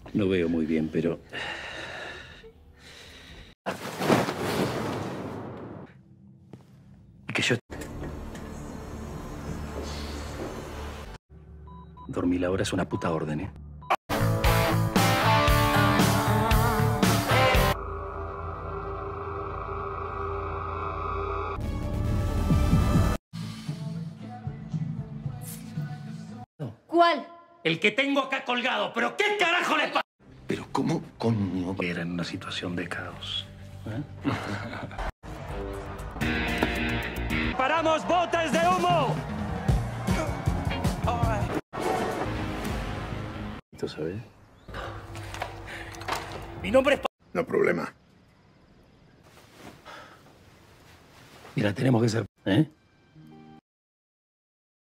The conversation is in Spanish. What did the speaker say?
No veo muy bien, pero... Que yo... Dormir ahora es una puta orden, ¿eh? ¿Cuál? El que tengo acá colgado, pero ¿qué carajo le pasa? Pero ¿cómo coño era en una situación de caos? ¡Paramos botes de humo! ¿Tú sabes? Mi nombre es... No problema. Mira, tenemos que ser... ¿eh?